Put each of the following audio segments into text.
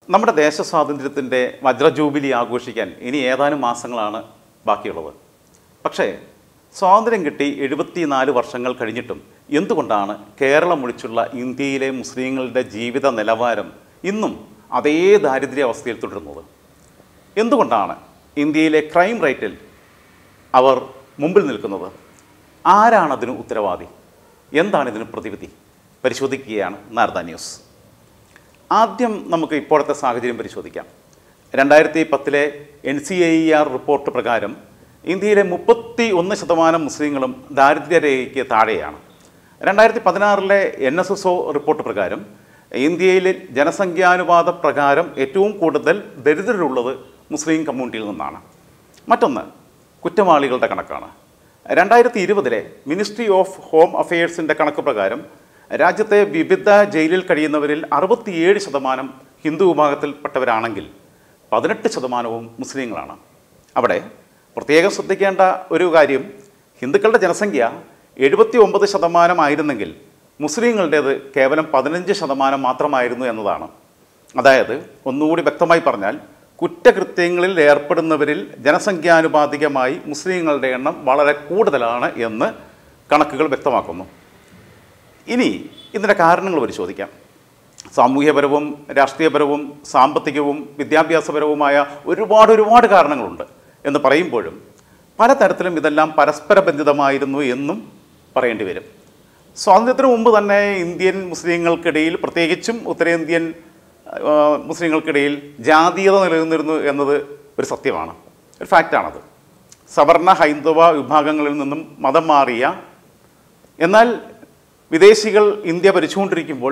നമ്മുടെ ദേശസ്വാതന്ത്ര്യത്തിൻ്റെ വജ്രജൂബിലി ആഘോഷിക്കാൻ ഇനി ഏതാനും മാസങ്ങളാണ് ബാക്കിയുള്ളത്. പക്ഷേ സ്വാതന്ത്ര്യം കിട്ടി 74 വർഷങ്ങൾ കഴിഞ്ഞിട്ടും എന്തുകൊണ്ടാണ് കേരളം ഒഴിച്ചുള്ള ഇന്ത്യയിലെ മുസ്ലിങ്ങളുടെ ജീവിത നിലവാരം ഇന്നും അതേ ദാരിദ്ര്യാവസ്ഥയിൽ തുടരുന്നത്? എന്തുകൊണ്ടാണ് ഇന്ത്യയിലെ ക്രൈം റേറ്റിൽ അവർ മുമ്പിൽ നിൽക്കുന്നത്? ആരാണതിന് ഉത്തരവാദി? എന്താണ് ഇതിന് പ്രതിവിധി? പരിശോധിക്കുകയാണ് നാരദ ന്യൂസ്. ആദ്യം നമുക്ക് ഇപ്പോഴത്തെ സാഹചര്യം പരിശോധിക്കാം. 2010 NCIER റിപ്പോർട്ട് പ്രകാരം ഇന്ത്യയിലെ 31% മുസ്ലിങ്ങളും ദാരിദ്ര്യരേഖയ്ക്ക് താഴെയാണ്. 2016 NSSO റിപ്പോർട്ട് പ്രകാരം ഇന്ത്യയിലെ ജനസംഖ്യാനുപാത പ്രകാരം ഏറ്റവും കൂടുതൽ ദരിദ്രരുള്ളത് മുസ്ലിം കമ്മ്യൂണിറ്റിയിൽ നിന്നാണ്. മറ്റൊന്ന് കുറ്റവാളികളുടെ കണക്കാണ്. 2020 മിനിസ്ട്രി ഓഫ് ഹോം അഫയേഴ്സിൻ്റെ കണക്ക് പ്രകാരം രാജ്യത്തെ വിവിധ ജയിലിൽ കഴിയുന്നവരിൽ 67% ഹിന്ദു വിഭാഗത്തിൽപ്പെട്ടവരാണെങ്കിൽ 18% മുസ്ലിങ്ങളാണ്. അവിടെ പ്രത്യേകം ശ്രദ്ധിക്കേണ്ട ഒരു കാര്യം, ഹിന്ദുക്കളുടെ ജനസംഖ്യ 79% ആയിരുന്നെങ്കിൽ മുസ്ലിങ്ങളുടേത് കേവലം 15% മാത്രമായിരുന്നു എന്നതാണ്. അതായത് ഒന്നുകൂടി വ്യക്തമായി പറഞ്ഞാൽ കുറ്റകൃത്യങ്ങളിൽ ഏർപ്പെടുന്നവരിൽ ജനസംഖ്യാനുപാതികമായി മുസ്ലിങ്ങളുടെ എണ്ണം വളരെ കൂടുതലാണ് എന്ന് കണക്കുകൾ വ്യക്തമാക്കുന്നു. ഇനി ഇതിൻ്റെ കാരണങ്ങൾ പരിശോധിക്കാം. സാമൂഹ്യപരവും രാഷ്ട്രീയപരവും സാമ്പത്തികവും വിദ്യാഭ്യാസപരവുമായ ഒരുപാട് കാരണങ്ങളുണ്ട് എന്ന് പറയുമ്പോഴും പലതരത്തിലും ഇതെല്ലാം പരസ്പര ബന്ധിതമായിരുന്നു എന്നും പറയേണ്ടി വരും. സ്വാതന്ത്ര്യത്തിന് മുമ്പ് തന്നെ ഇന്ത്യൻ മുസ്ലിങ്ങൾക്കിടയിൽ, പ്രത്യേകിച്ചും ഉത്തരേന്ത്യൻ മുസ്ലിങ്ങൾക്കിടയിൽ ജാതീയത നിലനിന്നിരുന്നു എന്നത് ഒരു സത്യമാണ്, ഒരു ഫാക്റ്റാണത്. സവർണ ഹൈന്ദവ വിഭാഗങ്ങളിൽ നിന്നും മതം മാറിയ, എന്നാൽ വിദേശികൾ ഇന്ത്യ ഭരിച്ചുകൊണ്ടിരിക്കുമ്പോൾ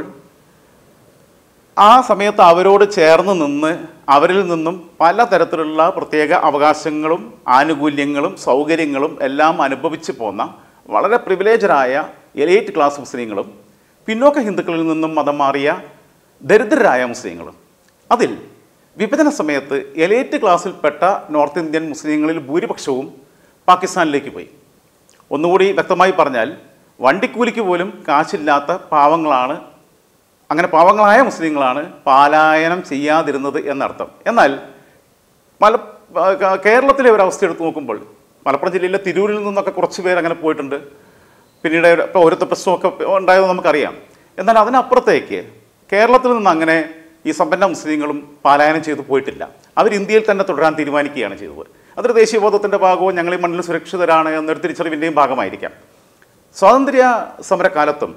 ആ സമയത്ത് അവരോട് ചേർന്ന് നിന്ന് അവരിൽ നിന്നും പലതരത്തിലുള്ള പ്രത്യേക അവകാശങ്ങളും ആനുകൂല്യങ്ങളും സൗകര്യങ്ങളും എല്ലാം അനുഭവിച്ചു പോന്ന വളരെ പ്രിവിലേജറായ എലൈറ്റ് ക്ലാസ് മുസ്ലിങ്ങളും പിന്നോക്ക ഹിന്ദുക്കളിൽ നിന്നും മതം മാറിയ ദരിദ്രരായ മുസ്ലിങ്ങളും. അതിൽ വിഭജന സമയത്ത് എലൈറ്റ് ക്ലാസ്സിൽപ്പെട്ട നോർത്ത് ഇന്ത്യൻ മുസ്ലിങ്ങളിൽ ഭൂരിപക്ഷവും പാകിസ്ഥാനിലേക്ക് പോയി. ഒന്നുകൂടി വ്യക്തമായി പറഞ്ഞാൽ വണ്ടിക്കൂലിക്ക് പോലും കാശില്ലാത്ത പാവങ്ങളാണ്, അങ്ങനെ പാവങ്ങളായ മുസ്ലിങ്ങളാണ് പലായനം ചെയ്യാതിരുന്നത് എന്നർത്ഥം. എന്നാൽ കേരളത്തിലെ ഒരവസ്ഥ എടുത്ത് നോക്കുമ്പോൾ മലപ്പുറം ജില്ലയിലെ തിരൂരിൽ നിന്നൊക്കെ കുറച്ച് പേർ അങ്ങനെ പോയിട്ടുണ്ട്. പിന്നീട് ഇപ്പോൾ ഓരോരുത്തർ പ്രശ്നമൊക്കെ ഉണ്ടായതെന്ന് നമുക്കറിയാം. എന്നാൽ അതിനപ്പുറത്തേക്ക് കേരളത്തിൽ നിന്ന് അങ്ങനെ ഈ സമ്പന്ന മുസ്ലിങ്ങളും പലായനം ചെയ്തു പോയിട്ടില്ല. അവർ ഇന്ത്യയിൽ തന്നെ തുടരാൻ തീരുമാനിക്കുകയാണ് ചെയ്തത്. അതൊരു ദേശീയബോധത്തിൻ്റെ ഭാഗവും ഞങ്ങൾ ഈ മണ്ണിൽ സുരക്ഷിതരാണ് എന്നൊരു തിരിച്ചറിവിൻ്റെയും ഭാഗമായിരിക്കാം. സ്വാതന്ത്ര്യ സമരകാലത്തും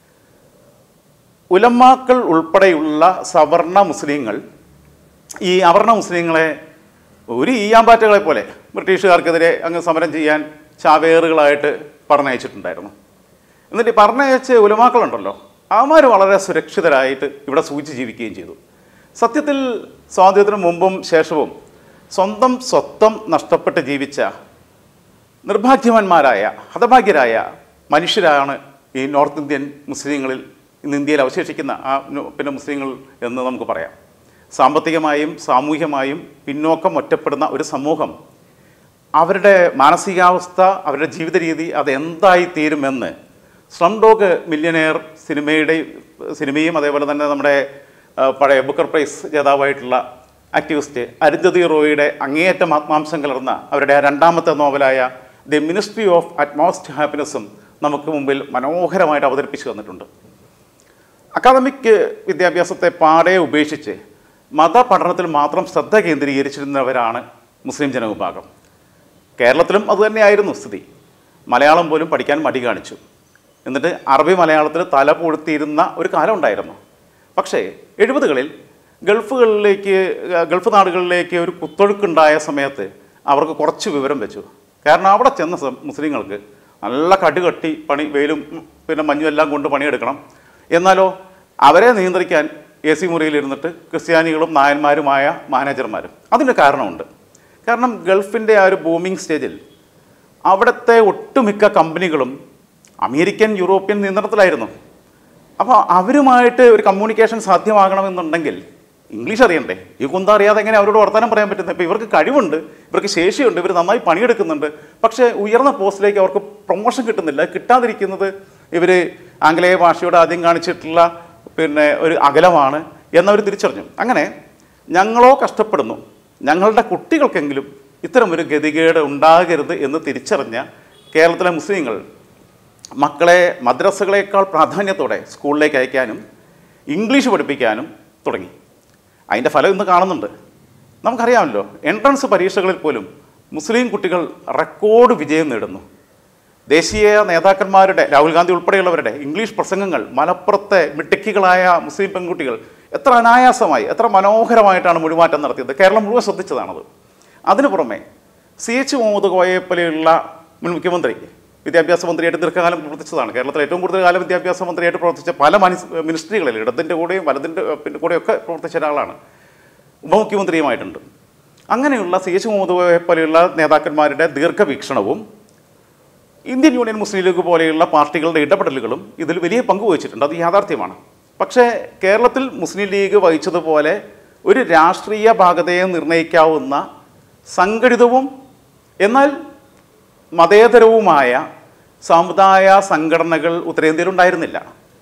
ഉലമാക്കൾ ഉൾപ്പെടെയുള്ള സവർണ മുസ്ലിങ്ങൾ ഈ അവർണ മുസ്ലിങ്ങളെ ഒരു ഈയാമ്പാറ്റകളെ പോലെ ബ്രിട്ടീഷുകാർക്കെതിരെ അങ്ങ് സമരം ചെയ്യാൻ ചാവേറുകളായിട്ട് പറഞ്ഞയച്ചിട്ടുണ്ടായിരുന്നു. എന്നിട്ട് പറഞ്ഞയച്ച ഉലമാക്കളുണ്ടല്ലോ, അവന്മാർ വളരെ സുരക്ഷിതരായിട്ട് ഇവിടെ സൂചിച്ച് ജീവിക്കുകയും ചെയ്തു. സത്യത്തിൽ സ്വാതന്ത്ര്യത്തിന് മുമ്പും ശേഷവും സ്വന്തം സ്വത്വം നഷ്ടപ്പെട്ട് ജീവിച്ച നിർഭാഗ്യവാന്മാരായ ഹതഭാഗ്യരായ മനുഷ്യരാണ് ഈ നോർത്ത് ഇന്ത്യൻ മുസ്ലിങ്ങളിൽ ഇന്ന് ഇന്ത്യയിൽ അവശേഷിക്കുന്ന പിന്നെ മുസ്ലിങ്ങൾ എന്ന് നമുക്ക് പറയാം. സാമ്പത്തികമായും സാമൂഹ്യമായും പിന്നോക്കം ഒറ്റപ്പെടുന്ന ഒരു സമൂഹം അവരുടെ മാനസികാവസ്ഥ, അവരുടെ ജീവിത രീതി അതെന്തായിത്തീരുമെന്ന് സ്ലം ഡോഗ് മില്യനെയർ സിനിമയും അതേപോലെ തന്നെ നമ്മുടെ പഴയ ബുക്കർ പ്രൈസ് ജേതാവായിട്ടുള്ള ആക്ടിവിസ്റ്റ് അരുന്ധതി റോയിയുടെ അങ്ങേയറ്റം ആത്മാംശം കലർന്ന അവരുടെ രണ്ടാമത്തെ നോവലായ ദി മിനിസ്ട്രി ഓഫ് അറ്റ്മോസ്റ്റ് ഹാപ്പിനെസ്സും നമുക്ക് മുമ്പിൽ മനോഹരമായിട്ട് അവതരിപ്പിച്ചു തന്നിട്ടുണ്ട്. അക്കാദമിക് വിദ്യാഭ്യാസത്തെ പാടെ ഉപേക്ഷിച്ച് മതപഠനത്തിൽ മാത്രം ശ്രദ്ധ കേന്ദ്രീകരിച്ചിരുന്നവരാണ് മുസ്ലിം ജനവിഭാഗം. കേരളത്തിലും അതുതന്നെയായിരുന്നു സ്ഥിതി. മലയാളം പോലും പഠിക്കാൻ മടി കാണിച്ചു. എന്നിട്ട് അറബി മലയാളത്തിൽ തല പൊഴുത്തിയിരുന്ന ഒരു കാലം ഉണ്ടായിരുന്നു. പക്ഷേ 70കളിൽ ഗൾഫ് നാടുകളിലേക്ക് ഒരു കുത്തൊഴുക്കുണ്ടായ സമയത്ത് അവർക്ക് കുറച്ച് വിവരം വെച്ചു. കാരണം അവിടെ ചെന്ന മുസ്ലിങ്ങൾക്ക് നല്ല കടുകട്ടി പണി, വെയിലും പിന്നെ മഞ്ഞും എല്ലാം കൊണ്ട് പണിയെടുക്കണം. എന്നാലോ അവരെ നിയന്ത്രിക്കാൻ AC മുറിയിലിരുന്നിട്ട് ക്രിസ്ത്യാനികളും നായന്മാരുമായ മാനേജർമാരും. അതിന് കാരണമുണ്ട്. കാരണം ഗൾഫിൻ്റെ ആ ഒരു ബൂമിങ് സ്റ്റേജിൽ അവിടുത്തെ ഒട്ടുമിക്ക കമ്പനികളും അമേരിക്കൻ യൂറോപ്യൻ നിയന്ത്രണത്തിലായിരുന്നു. അപ്പോൾ അവരുമായിട്ട് ഒരു കമ്മ്യൂണിക്കേഷൻ സാധ്യമാകണമെന്നുണ്ടെങ്കിൽ ഇംഗ്ലീഷ് അറിയണ്ടേ? ഈ കുന്ത അറിയാതെ എങ്ങനെ അവരോട് വർത്തമാനം പറയാൻ പറ്റുന്നത്? ഇപ്പോൾ ഇവർക്ക് കഴിവുണ്ട്, ഇവർക്ക് ശേഷിയുണ്ട്, ഇവർ നന്നായി പണിയെടുക്കുന്നുണ്ട്. പക്ഷേ ഉയർന്ന പോസ്റ്റിലേക്ക് അവർക്ക് പ്രൊമോഷൻ കിട്ടുന്നില്ല. കിട്ടാതിരിക്കുന്നത് ഇവർ ആംഗലേയ ഭാഷയോട് ആദ്യം കാണിച്ചിട്ടുള്ള പിന്നെ ഒരു അകലമാണ് എന്നവർ തിരിച്ചറിഞ്ഞു. അങ്ങനെ ഞങ്ങളോ കഷ്ടപ്പെടുന്നു, ഞങ്ങളുടെ കുട്ടികൾക്കെങ്കിലും ഇത്തരമൊരു ഗതികേട് ഉണ്ടാകരുത് എന്ന് തിരിച്ചറിഞ്ഞ കേരളത്തിലെ മുസ്ലിങ്ങൾ മക്കളെ മദ്രസകളേക്കാൾ പ്രാധാന്യത്തോടെ സ്കൂളിലേക്ക് അയക്കാനും ഇംഗ്ലീഷ് പഠിപ്പിക്കാനും തുടങ്ങി. അതിൻ്റെ ഫലം ഇന്ന് കാണുന്നുണ്ട്. നമുക്കറിയാമല്ലോ, എൻട്രൻസ് പരീക്ഷകളിൽ പോലും മുസ്ലിം കുട്ടികൾ റെക്കോർഡ് വിജയം നേടുന്നു. ദേശീയ നേതാക്കന്മാരുടെ, രാഹുൽ ഗാന്ധി ഉൾപ്പെടെയുള്ളവരുടെ ഇംഗ്ലീഷ് പ്രസംഗങ്ങൾ മലപ്പുറത്തെ മിടുക്കികളായ മുസ്ലിം പെൺകുട്ടികൾ എത്ര അനായാസമായി, എത്ര മനോഹരമായിട്ടാണ് മൊഴിമാറ്റം നടത്തിയത്. കേരളം മുഴുവൻ ശ്രദ്ധിച്ചതാണത്. അതിനു പുറമെ CH മുഹമ്മദ് കോയയെ പോലെയുള്ള മുൻ മുഖ്യമന്ത്രി, വിദ്യാഭ്യാസ മന്ത്രിയായിട്ട് ദീർഘകാലം പ്രവർത്തിച്ചതാണ്. കേരളത്തിൽ ഏറ്റവും കൂടുതൽ കാലം വിദ്യാഭ്യാസ മന്ത്രിയായിട്ട് പ്രവർത്തിച്ച പല മിനിസ്ട്രികളിൽ ഇടത്തിൻ്റെ കൂടെയും വലതിൻ്റെ കൂടെയൊക്കെ പ്രവർത്തിച്ച ഒരാളാണ്. ഉപമുഖ്യമന്ത്രിയുമായിട്ടുണ്ട്. അങ്ങനെയുള്ള CH മുഹമ്മദ് കോയയെ പോലെയുള്ള നേതാക്കന്മാരുടെ ദീർഘവീക്ഷണവും ഇന്ത്യൻ യൂണിയൻ മുസ്ലിം ലീഗ് പോലെയുള്ള പാർട്ടികളുടെ ഇടപെടലുകളും ഇതിൽ വലിയ പങ്ക് വഹിച്ചിട്ടുണ്ട്. അത് യാഥാർത്ഥ്യമാണ്. പക്ഷേ കേരളത്തിൽ മുസ്ലിം ലീഗ് വഹിച്ചതുപോലെ ഒരു രാഷ്ട്രീയ ഭാഗതയെ നിർണ്ണയിക്കാവുന്ന സംഘടിതവും എന്നാൽ മതേതരവുമായ സമുദായ സംഘടനകൾ ഉത്തരേന്ത്യയിലുണ്ടായിരുന്നില്ല.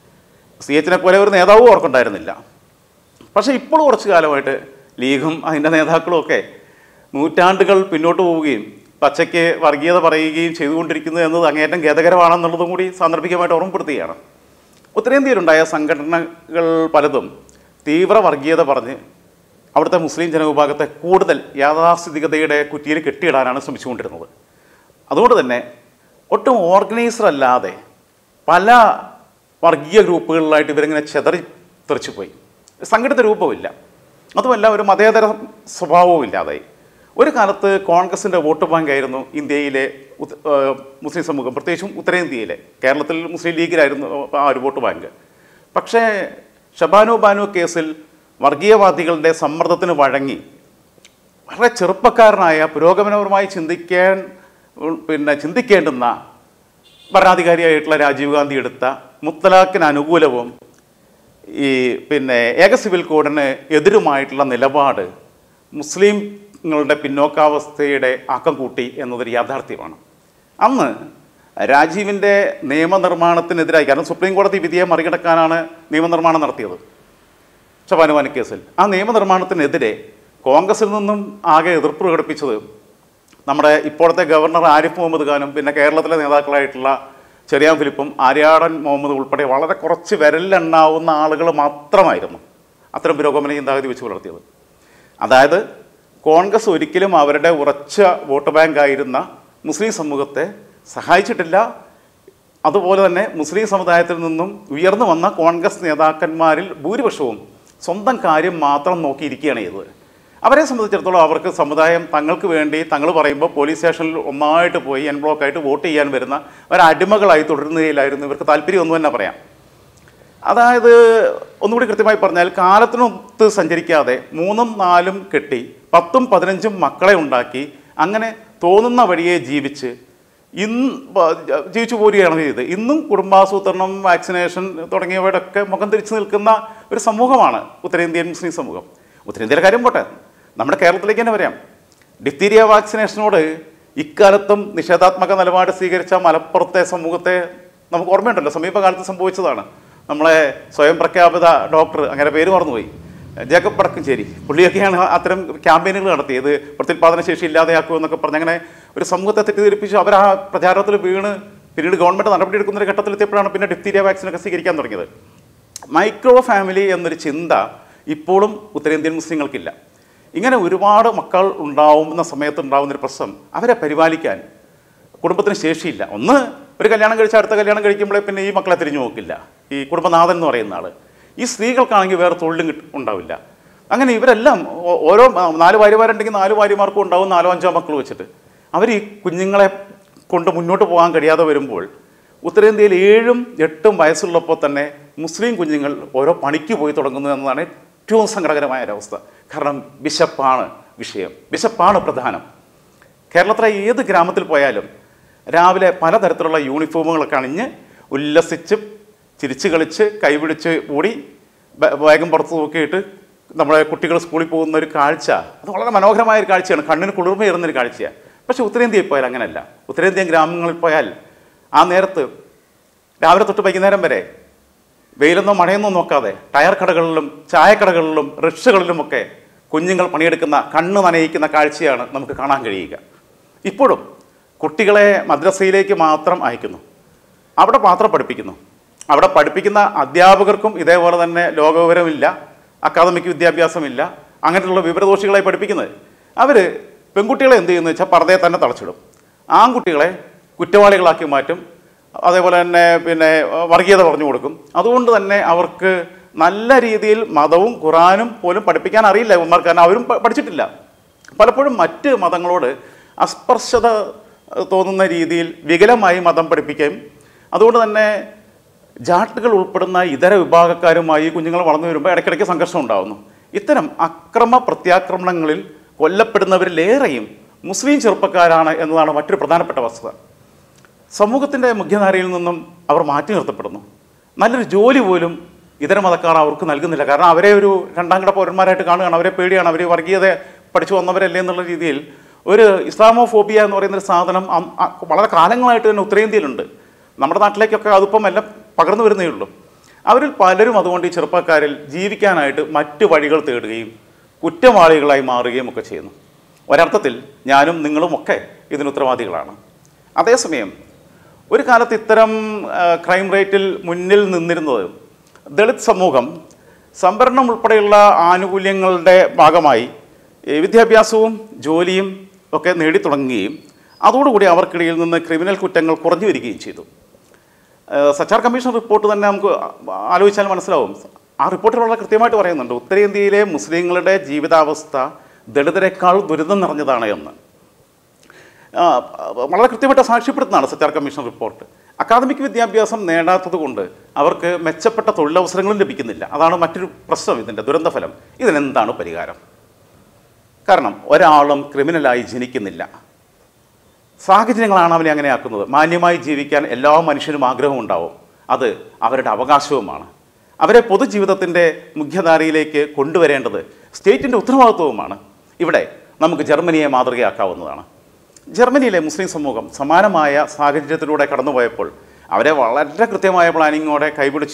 CH പോലെ ഒരു നേതാവും അവർക്കുണ്ടായിരുന്നില്ല. പക്ഷേ ഇപ്പോൾ കുറച്ചു കാലമായിട്ട് ലീഗും അതിൻ്റെ നേതാക്കളും ഒക്കെ നൂറ്റാണ്ടുകൾ പിന്നോട്ട് പോവുകയും പച്ചയ്ക്ക് വർഗീയത പറയുകയും ചെയ്തുകൊണ്ടിരിക്കുന്നത് എന്നത് അങ്ങേയറ്റം ഖേദകരമാണെന്നുള്ളതും കൂടി സാന്ദർഭികമായിട്ട് ഓർമ്മപ്പെടുത്തുകയാണ്. ഉത്തരേന്ത്യയിലുണ്ടായ സംഘടനകൾ പലതും തീവ്ര വർഗീയത പറഞ്ഞ് അവിടുത്തെ മുസ്ലിം ജനവിഭാഗത്തെ കൂടുതൽ യാഥാസ്ഥിതികതയുടെ കുറ്റിയിൽ കെട്ടിയിടാനാണ് ശ്രമിച്ചുകൊണ്ടിരുന്നത്. അതുകൊണ്ട് തന്നെ ഒട്ടും ഓർഗനൈസർ അല്ലാതെ പല വർഗീയ ഗ്രൂപ്പുകളിലായിട്ട് ഇവരിങ്ങനെ തെറിച്ചു പോയി. സംഘടിത രൂപമില്ല, അതുമല്ല ഒരു മതേതര സ്വഭാവവും ഇല്ലാതായി. ഒരു കാലത്ത് കോൺഗ്രസിൻ്റെ വോട്ട് ബാങ്കായിരുന്നു ഇന്ത്യയിലെ മുസ്ലിം സമൂഹം, പ്രത്യേകിച്ചും ഉത്തരേന്ത്യയിലെ. കേരളത്തിൽ മുസ്ലിം ലീഗിലായിരുന്നു ആ ഒരു വോട്ട് ബാങ്ക്. പക്ഷേ ഷബാനു കേസിൽ വർഗീയവാദികളുടെ സമ്മർദ്ദത്തിന് വഴങ്ങി വളരെ ചെറുപ്പക്കാരനായ പുരോഗമനപരമായി ചിന്തിക്കേണ്ടുന്ന ഭരണാധികാരിയായിട്ടുള്ള രാജീവ് ഗാന്ധി എടുത്ത മുത്തലാഖിന് അനുകൂലവും ഏക സിവിൽ കോഡിന് എതിരുമായിട്ടുള്ള നിലപാട് മുസ്ലിങ്ങളുടെ പിന്നോക്കാവസ്ഥയുടെ ആക്കം കൂട്ടി എന്നതൊരു യാഥാർത്ഥ്യമാണ്. അന്ന് രാജീവിൻ്റെ നിയമനിർമ്മാണത്തിനെതിരായി, കാരണം സുപ്രീം കോടതി വിധിയെ മറികടക്കാനാണ് നിയമനിർമ്മാണം നടത്തിയത് ഷബാനു കേസിൽ. ആ നിയമനിർമ്മാണത്തിനെതിരെ കോൺഗ്രസിൽ നിന്നും ആകെ എതിർപ്പ് പ്രകടിപ്പിച്ചത് നമ്മുടെ ഇപ്പോഴത്തെ ഗവർണർ ആരിഫ് മുഹമ്മദ് ഖാനും പിന്നെ കേരളത്തിലെ നേതാക്കളായിട്ടുള്ള ചെറിയാൻ ഫിലിപ്പും ആര്യാടൻ മുഹമ്മദ് ഉൾപ്പെടെ വളരെ കുറച്ച് വിരലിലെണ്ണാവുന്ന ആളുകൾ മാത്രമായിരുന്നു അത്തരം പുരോഗമന ചിന്താഗതി വെച്ച് പുലർത്തിയത്. അതായത് കോൺഗ്രസ് ഒരിക്കലും അവരുടെ ഉറച്ച വോട്ട് ബാങ്കായിരുന്ന മുസ്ലിം സമൂഹത്തെ സഹായിച്ചിട്ടില്ല. അതുപോലെ തന്നെ മുസ്ലിം സമുദായത്തിൽ നിന്നും ഉയർന്നു വന്ന കോൺഗ്രസ് നേതാക്കന്മാരിൽ ഭൂരിപക്ഷവും സ്വന്തം കാര്യം മാത്രം നോക്കിയിരിക്കുകയാണ് ചെയ്തത്. അവരെ സംബന്ധിച്ചിടത്തോളം അവർക്ക് സമുദായം തങ്ങൾക്ക് വേണ്ടി തങ്ങൾ പറയുമ്പോൾ പോലീസ് സ്റ്റേഷനിൽ ഒന്നായിട്ട് പോയി എൻ ബ്ലോക്കായിട്ട് വോട്ട് ചെയ്യാൻ വരുന്ന ഒരടിമകളായി തുടരുന്നതിലായിരുന്നു ഇവർക്ക് താല്പര്യമൊന്നും തന്നെ പറയാം. അതായത് ഒന്നുകൂടി കൃത്യമായി പറഞ്ഞാൽ കാലത്തിനൊത്ത് സഞ്ചരിക്കാതെ 3ഉം 4ഉം കെട്ടി 10ഉം 15ഉം മക്കളെ ഉണ്ടാക്കി അങ്ങനെ തോന്നുന്ന വഴിയെ ജീവിച്ചു പോരുകയാണ് ചെയ്തത്. ഇന്നും കുടുംബാസൂത്രണം, വാക്സിനേഷൻ തുടങ്ങിയവയുടെയൊക്കെ മുഖം തിരിച്ചു നിൽക്കുന്ന ഒരു സമൂഹമാണ് ഉത്തരേന്ത്യൻ മുസ്ലിം സമൂഹം. ഉത്തരേന്ത്യയിലെ കാര്യം പോട്ടെ, നമ്മുടെ കേരളത്തിലേക്ക് തന്നെ വരാം. ഡിഫ്തീരിയ വാക്സിനേഷനോട് ഇക്കാലത്തും നിഷേധാത്മക നിലപാട് സ്വീകരിച്ച മലപ്പുറത്തെ സമൂഹത്തെ നമുക്ക് ഓർമ്മയുണ്ടല്ലോ. സമീപകാലത്ത് സംഭവിച്ചതാണ്. നമ്മളെ സ്വയം പ്രഖ്യാപിത ഡോക്ടർ, അങ്ങനെ പേര് മറന്നുപോയി, ജേക്കബ് വടക്കഞ്ചേരി, പുള്ളിയൊക്കെയാണ് അത്തരം ക്യാമ്പയിനുകൾ നടത്തിയത്. പ്രത്യുൽപാദന ശേഷി ഇല്ലാതെയാക്കുമെന്നൊക്കെ പറഞ്ഞ് അങ്ങനെ ഒരു സമൂഹത്തെ തെറ്റിദ്ധരിപ്പിച്ചു. അവർ ആ പ്രചാരണത്തിൽ വീണ് പിന്നീട് ഗവൺമെൻറ് നടപടിയെടുക്കുന്ന ഒരു ഘട്ടത്തിലെത്തിയപ്പോഴാണ് പിന്നെ ഡിഫ്തീരിയ വാക്സിനൊക്കെ സ്വീകരിക്കാൻ തുടങ്ങിയത്. മൈക്രോ ഫാമിലി എന്നൊരു ചിന്ത ഇപ്പോഴും ഉത്തരേന്ത്യൻ മുസ്ലിങ്ങൾക്കില്ല. ഇങ്ങനെ ഒരുപാട് മക്കൾ ഉണ്ടാവുന്ന സമയത്ത് ഉണ്ടാകുന്നൊരു പ്രശ്നം, അവരെ പരിപാലിക്കാൻ കുടുംബത്തിന് ശേഷിയില്ല. ഒന്ന്, ഒരു കല്യാണം കഴിച്ച് അടുത്ത കല്യാണം കഴിക്കുമ്പോഴേ പിന്നെ ഈ മക്കളെ തിരിഞ്ഞു നോക്കില്ല ഈ കുടുംബനാഥൻ എന്ന് പറയുന്ന ആൾ. ഈ സ്ത്രീകൾക്കാണെങ്കിൽ വേറെ തൊഴിലും ഉണ്ടാവില്ല. അങ്ങനെ ഇവരെല്ലാം ഓരോ 4 ഭാര്യമാരുണ്ടെങ്കിൽ 4 ഭാര്യമാർക്കും ഉണ്ടാവും 4-5 മക്കൾ വെച്ചിട്ട്. അവർ ഈ കുഞ്ഞുങ്ങളെ കൊണ്ട് മുന്നോട്ട് പോകാൻ കഴിയാതെ വരുമ്പോൾ ഉത്തരേന്ത്യയിൽ 7ഉം 8ഉം വയസ്സുള്ളപ്പോൾ തന്നെ മുസ്ലിം കുഞ്ഞുങ്ങൾ ഓരോ പണിക്ക് പോയി തുടങ്ങുന്നു എന്നതാണ് ഏറ്റവും സങ്കടകരമായ ഒരവസ്ഥ. കാരണം വിശപ്പാണ് വിഷയം, വിശപ്പാണ് പ്രധാനം. കേരളത്തിലെ ഏത് ഗ്രാമത്തിൽ പോയാലും രാവിലെ പലതരത്തിലുള്ള യൂണിഫോമുകളൊക്കെ അണിഞ്ഞ് ഉല്ലസിച്ച് ചിരിച്ച് കളിച്ച് കൈപിടിച്ച് കൂടി വേഗം പുറത്ത് നോക്കിയിട്ട് നമ്മളെ കുട്ടികൾ സ്കൂളിൽ പോകുന്ന ഒരു കാഴ്ച, അത് വളരെ മനോഹരമായ ഒരു കാഴ്ചയാണ്, കണ്ണിന് കുളിർമയേറുന്നൊരു കാഴ്ചയാണ്. പക്ഷേ ഉത്തരേന്ത്യയിൽ പോയാൽ അങ്ങനെയല്ല. ഉത്തരേന്ത്യൻ ഗ്രാമങ്ങളിൽ പോയാൽ ആ നേരത്ത് രാവിലെ തൊട്ട് വൈകുന്നേരം വരെ വെയിലെന്നോ മഴയെന്നോ നോക്കാതെ ടയർ കടകളിലും ചായക്കടകളിലും റിക്ഷകളിലുമൊക്കെ കുഞ്ഞുങ്ങൾ പണിയെടുക്കുന്ന കണ്ണ് നനയിക്കുന്ന കാഴ്ചയാണ് നമുക്ക് കാണാൻ കഴിയുക. ഇപ്പോഴും കുട്ടികളെ മദ്രസയിലേക്ക് മാത്രം അയക്കുന്നു, അവിടെ മാത്രം പഠിപ്പിക്കുന്നു. അവിടെ പഠിപ്പിക്കുന്ന അധ്യാപകർക്കും ഇതേപോലെ തന്നെ ലോകവിവരമില്ല, അക്കാദമിക് വിദ്യാഭ്യാസമില്ല, അങ്ങനെയുള്ള വിവരദോഷികളായി പഠിപ്പിക്കുന്നത്. അവർ പെൺകുട്ടികളെ എന്ത് ചെയ്യുന്നു വെച്ചാൽ പർദ്ദയെ തന്നെ തളച്ചിടും, ആൺകുട്ടികളെ കുറ്റവാളികളാക്കി മാറ്റും, അതേപോലെ തന്നെ വർഗീയത പറഞ്ഞു കൊടുക്കും. അതുകൊണ്ട് തന്നെ അവർക്ക് നല്ല രീതിയിൽ മതവും ഖുറാനും പോലും പഠിപ്പിക്കാൻ അറിയില്ല ഇവന്മാർക്ക്, കാരണം അവരും പഠിച്ചിട്ടില്ല. പലപ്പോഴും മറ്റ് മതങ്ങളോട് അസ്പർശത തോന്നുന്ന രീതിയിൽ വികലമായി മതം പഠിപ്പിക്കുകയും അതുകൊണ്ട് തന്നെ ജാട്ടുകൾ ഉൾപ്പെടുന്ന ഇതര വിഭാഗക്കാരുമായി കുഞ്ഞുങ്ങൾ വളർന്നു വരുമ്പോൾ ഇടയ്ക്കിടയ്ക്ക് സംഘർഷം ഉണ്ടാകുന്നു. ഇത്തരം അക്രമ പ്രത്യാക്രമണങ്ങളിൽ കൊല്ലപ്പെടുന്നവരിലേറെയും മുസ്ലിം ചെറുപ്പക്കാരാണ് എന്നതാണ് മറ്റൊരു പ്രധാനപ്പെട്ട വസ്തുത. സമൂഹത്തിൻ്റെ മുഖ്യധാരയിൽ നിന്നും അവർ മാറ്റി നിർത്തപ്പെടുന്നു. നല്ലൊരു ജോലി പോലും ഇതര മതക്കാർ അവർക്ക് നൽകുന്നില്ല. കാരണം അവരെ ഒരു രണ്ടാം കിട പൗരന്മാരായിട്ട് കാണുകയാണ്, അവരെ പേടിയാണ്, അവർ വർഗീയത പഠിച്ചു വന്നവരല്ലേ എന്നുള്ള രീതിയിൽ ഒരു ഇസ്ലാമോഫോബിയ എന്ന് പറയുന്നൊരു സാധനം വളരെ കാലങ്ങളായിട്ട് തന്നെ ഉത്തരേന്ത്യയിലുണ്ട്. നമ്മുടെ നാട്ടിലേക്കൊക്കെ അതിപ്പം എല്ലാം പകർന്നു വരുന്നേ ഉള്ളൂ. അവരിൽ പലരും അതുകൊണ്ട് ഈ ചെറുപ്പക്കാരിൽ ജീവിക്കാനായിട്ട് മറ്റു വഴികൾ തേടുകയും കുറ്റവാളികളായി മാറുകയും ഒക്കെ ചെയ്യുന്നു. ഒരർത്ഥത്തിൽ ഞാനും നിങ്ങളുമൊക്കെ ഇതിന് ഉത്തരവാദികളാണ്. അതേസമയം ഒരു കാലത്ത് ഇത്തരം ക്രൈം റേറ്റിൽ മുന്നിൽ നിന്നിരുന്നത് ദളിത് സമൂഹം സംവരണം ഉൾപ്പെടെയുള്ള ആനുകൂല്യങ്ങളുടെ ഭാഗമായി വിദ്യാഭ്യാസവും ജോലിയും ഒക്കെ നേടിത്തുടങ്ങുകയും അതോടുകൂടി അവർക്കിടയിൽ നിന്ന് ക്രിമിനൽ കുറ്റങ്ങൾ കുറഞ്ഞു വരികയും ചെയ്തു. സച്ചാർ കമ്മീഷൻ റിപ്പോർട്ട് തന്നെ നമുക്ക് ആലോചിച്ചാൽ മനസ്സിലാവും. ആ റിപ്പോർട്ടിൽ വളരെ കൃത്യമായിട്ട് പറയുന്നുണ്ട് ഉത്തരേന്ത്യയിലെ മുസ്ലിങ്ങളുടെ ജീവിതാവസ്ഥ ദളിതരെക്കാൾ ദുരിതം നിറഞ്ഞതാണ് എന്ന്. വളരെ കൃത്യമായിട്ട് സാക്ഷ്യപ്പെടുത്തുന്നതാണ് സച്ചാർ കമ്മീഷൻ റിപ്പോർട്ട്. അക്കാദമിക് വിദ്യാഭ്യാസം നേടാത്തത് കൊണ്ട് അവർക്ക് മെച്ചപ്പെട്ട തൊഴിലവസരങ്ങളും ലഭിക്കുന്നില്ല. അതാണ് മറ്റൊരു പ്രശ്നം, ഇതിൻ്റെ ദുരന്തഫലം. ഇതിനെന്താണ് പരിഹാരം? കാരണം ഒരാളും ക്രിമിനലായി ജനിക്കുന്നില്ല, സാഹചര്യങ്ങളാണ് അവനെ അങ്ങനെ ആക്കുന്നത്. മാന്യമായി ജീവിക്കാൻ എല്ലാ മനുഷ്യനും ആഗ്രഹമുണ്ടാവും, അത് അവരുടെ അവകാശവുമാണ്. അവരെ പൊതുജീവിതത്തിൻ്റെ മുഖ്യധാരയിലേക്ക് കൊണ്ടുവരേണ്ടത് സ്റ്റേറ്റിൻ്റെ ഉത്തരവാദിത്വവുമാണ്. ഇവിടെ നമുക്ക് ജർമ്മനിയെ മാതൃകയാക്കാവുന്നതാണ്. ജർമ്മനിയിലെ മുസ്ലിം സമൂഹം സമാനമായ സാഹചര്യത്തിലൂടെ കടന്നുപോയപ്പോൾ അവരെ വളരെ കൃത്യമായ പ്ലാനിങ്ങോടെ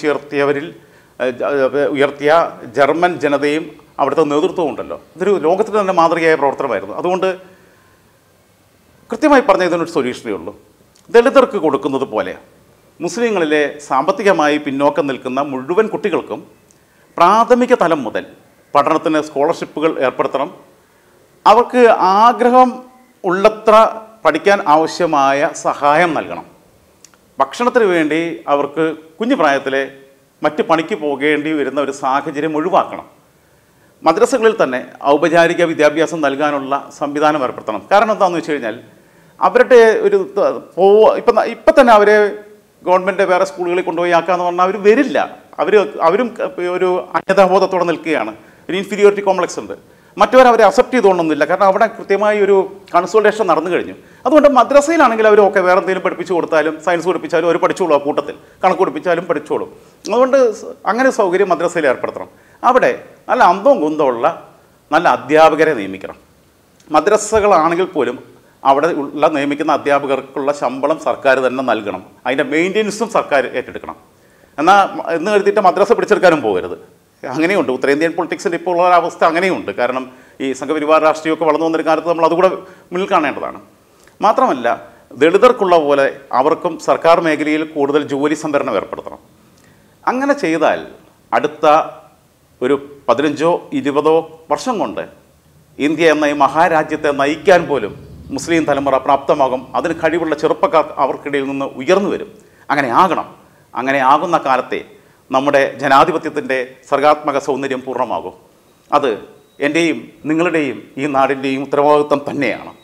ഉയർത്തിയ ജർമ്മൻ ജനതയും അവിടുത്തെ നേതൃത്വവും ഉണ്ടല്ലോ. ഇതൊരു ലോകത്തിന് തന്നെ മാതൃകയായ പ്രവർത്തനമായിരുന്നു. അതുകൊണ്ട് കൃത്യമായി പറഞ്ഞ ഇതിനൊരു സൊല്യൂഷനേ ഉള്ളൂ. ദളിതർക്ക് കൊടുക്കുന്നത് പോലെ മുസ്ലിങ്ങളിലെ സാമ്പത്തികമായി പിന്നോക്കം നിൽക്കുന്ന മുഴുവൻ കുട്ടികൾക്കും പ്രാഥമിക തലം മുതൽ പഠനത്തിന് സ്കോളർഷിപ്പുകൾ ഏർപ്പെടുത്തണം. അവർക്ക് ആഗ്രഹം ഉള്ളത്ര പഠിക്കാൻ ആവശ്യമായ സഹായം നൽകണം. ഭക്ഷണത്തിന് വേണ്ടി അവർക്ക് കുഞ്ഞു പ്രായത്തിലെ മറ്റ് പണിക്ക് പോകേണ്ടി വരുന്ന ഒരു സാഹചര്യം ഒഴിവാക്കണം. മദ്രസകളിൽ തന്നെ ഔപചാരിക വിദ്യാഭ്യാസം നൽകാനുള്ള സംവിധാനം ഏർപ്പെടുത്തണം. കാരണം എന്താണെന്ന് വെച്ച് കഴിഞ്ഞാൽ അവരുടെ ഒരു ഇപ്പം തന്നെ അവരെ ഗവൺമെൻറ് വേറെ സ്കൂളുകളിൽ കൊണ്ടുപോയി ആക്കാമെന്ന് പറഞ്ഞാൽ അവർ വരില്ല. അവരും ഒരു അന്യതാബോധത്തോടെ നിൽക്കുകയാണ്. ഒരു ഇൻഫീരിയോറിറ്റി കോംപ്ലക്സ് ഉണ്ട്. മറ്റവരവരെ അക്സെപ്റ്റ് ചെയ്തുകൊണ്ടൊന്നുമില്ല. കാരണം അവിടെ കൃത്യമായി ഒരു കൺസൾട്ടേഷൻ നടന്നു കഴിഞ്ഞു. അതുകൊണ്ട് മദ്രസയിലാണെങ്കിൽ അവരൊക്കെ വേറെ എന്തെങ്കിലും പഠിപ്പിച്ചു കൊടുത്താലും സയൻസ് പഠിപ്പിച്ചാലും അവർ പഠിച്ചോളൂ, ആ കൂട്ടത്തിൽ കണക്ക് പഠിപ്പിച്ചാലും പഠിച്ചോളും. അതുകൊണ്ട് അങ്ങനെ സൗകര്യം മദ്രസയിൽ ഏർപ്പെടുത്തണം. അവിടെ നല്ല അന്തവും കുന്തമുള്ള നല്ല അധ്യാപകരെ നിയമിക്കണം. മദ്രസകളാണെങ്കിൽ പോലും അവിടെ ഉള്ള നിയമിക്കുന്ന അധ്യാപകർക്കുള്ള ശമ്പളം സർക്കാർ തന്നെ നൽകണം. അതിൻ്റെ മെയിൻ്റെനൻസും സർക്കാർ ഏറ്റെടുക്കണം. എന്നാൽ എന്ന് കരുതിയിട്ട് മദ്രസ പിടിച്ചെടുക്കാനും പോകരുത്. അങ്ങനെയുണ്ട്. ഉത്തരേന്ത്യൻ പൊളിറ്റിക്സിൻ്റെ ഇപ്പോൾ ഉള്ള അവസ്ഥ അങ്ങനെയുണ്ട്. കാരണം ഈ സംഘപരിവാർ രാഷ്ട്രീയമൊക്കെ വളർന്നു വന്നൊരു കാലത്ത് നമ്മൾ അതുകൂടെ മുന്നിൽ കാണേണ്ടതാണ്. മാത്രമല്ല ദളിതർക്കുള്ള പോലെ അവർക്കും സർക്കാർ മേഖലയിൽ കൂടുതൽ ജോലി സംവരണം ഏർപ്പെടുത്തണം. അങ്ങനെ ചെയ്താൽ അടുത്ത ഒരു 15-20 വർഷം കൊണ്ട് ഇന്ത്യ എന്ന ഈ മഹാരാജ്യത്തെ നയിക്കാൻ പോലും മുസ്ലിം തലമുറ പ്രാപ്തമാകും. അതിന് കഴിവുള്ള ചെറുപ്പക്കാർ അവർക്കിടയിൽ നിന്ന് ഉയർന്നു വരും. അങ്ങനെ ആകണം. അങ്ങനെ ആകുന്ന കാലത്തെ നമ്മുടെ ജനാധിപത്യത്തിൻ്റെ സർഗാത്മക സൗന്ദര്യം പൂർണ്ണമാകും. അത് എൻ്റെയും നിങ്ങളുടെയും ഈ നാടിൻ്റെയും ഉത്തരവാദിത്വം തന്നെയാണ്.